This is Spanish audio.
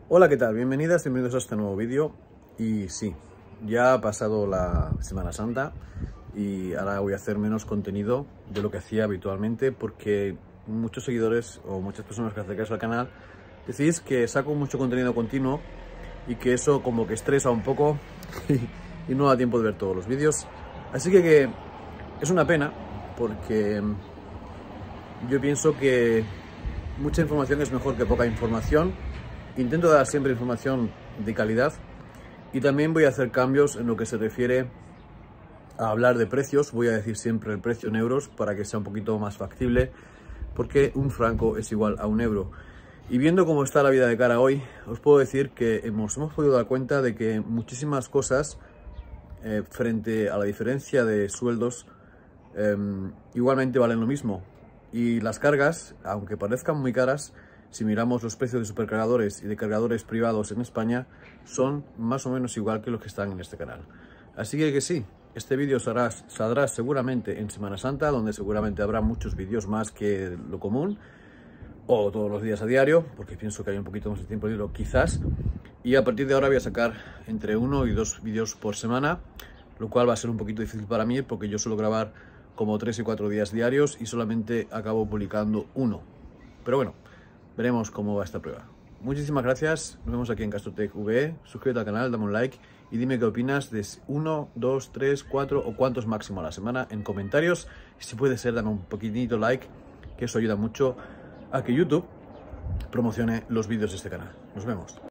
Hola, ¿qué tal? Bienvenidos a este nuevo vídeo. Y sí, ya ha pasado la Semana Santa y ahora voy a hacer menos contenido de lo que hacía habitualmente porque muchos seguidores o muchas personas que hacen caso al canal decís que saco mucho contenido continuo y que eso como que estresa un poco y no da tiempo de ver todos los vídeos. Así que es una pena porque yo pienso que mucha información es mejor que poca información. Intento dar siempre información de calidad y también voy a hacer cambios en lo que se refiere a hablar de precios. Voy a decir siempre el precio en euros para que sea un poquito más factible, porque un franco es igual a un euro. Y viendo cómo está la vida de cara hoy, os puedo decir que hemos podido dar cuenta de que muchísimas cosas frente a la diferencia de sueldos igualmente valen lo mismo. Y las cargas, aunque parezcan muy caras, si miramos los precios de supercargadores y de cargadores privados en España, son más o menos igual que los que están en este canal. Así que sí, este vídeo saldrá seguramente en Semana Santa, donde seguramente habrá muchos vídeos más que lo común, o todos los días a diario, porque pienso que hay un poquito más de tiempo libre quizás. Y a partir de ahora voy a sacar entre 1 y 2 vídeos por semana, lo cual va a ser un poquito difícil para mí, porque yo suelo grabar como 3 y 4 días diarios y solamente acabo publicando uno. Pero bueno, veremos cómo va esta prueba. Muchísimas gracias, nos vemos aquí en Castrotech VE, suscríbete al canal, dame un like y dime qué opinas de 1, 2, 3, 4 o cuántos máximo a la semana en comentarios. Y si puede ser, dame un poquitito like, que eso ayuda mucho a que YouTube promocione los vídeos de este canal. Nos vemos.